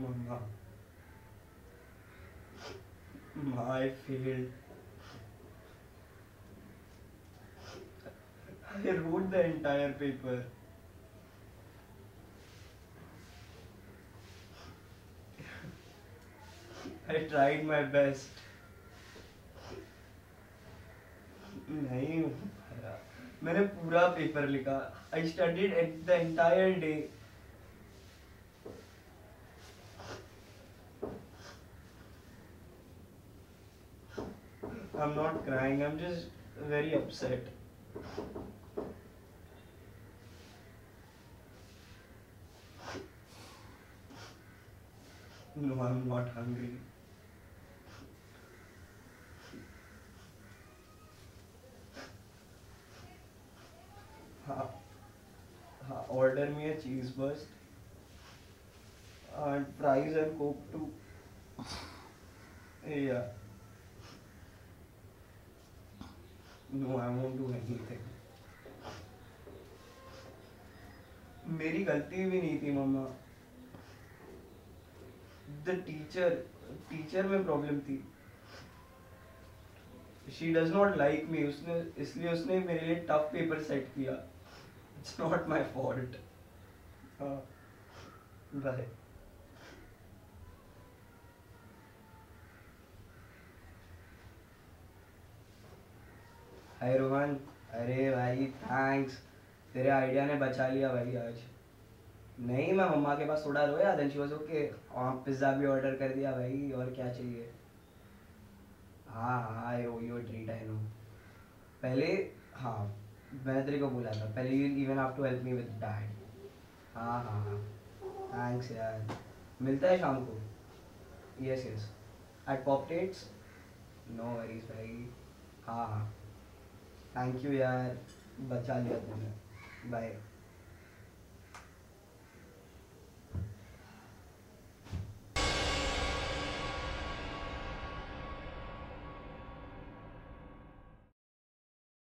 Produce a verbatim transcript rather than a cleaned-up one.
Mama, I failed. I wrote the entire paper. I tried my best. नहीं हो पाया. मैंने पूरा पेपर लिखा. I studied it the entire day. I'm not crying. I'm just very upset. No, I'm not hungry. हाँ, हाँ, order me a cheese burst and fries and coke too. Yeah. No, I won't do anything. मेरी गलती भी नहीं थी मम्मा. The teacher, teacher में problem थी. She does not like me. उसने इसलिए उसने मेरे लिए टफ पेपर सेट किया. It's not my fault. हाँ, bye. हाय रोहन. अरे भाई थैंक्स. तेरे आइडिया ने बचा लिया भाई आज. नहीं, मैं मम्मा के पास थोड़ा रोया. Then she was okay. और पिज्ज़ा भी ऑर्डर कर दिया भाई. और क्या चाहिए. हाँ हाँ, I owe you treat. I know. पहले हाँ, मैंने तेरे को बोला था पहले you even have to help me with dad. हाँ हाँ हाँ, थैंक्स यार. मिलता है शाम को. Yes yes, ate potatoes. No worries भाई. हाँ हाँ, थैंक यू यार, बचा लिया तूने. बाय.